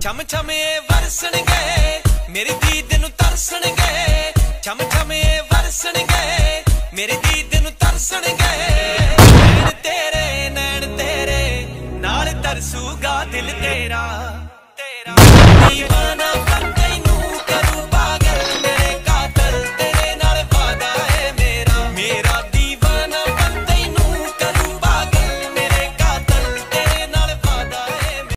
छम छम ये वरसन गए मेरी दीद नू तरसन गए छम छम ये वरसन गए मेरी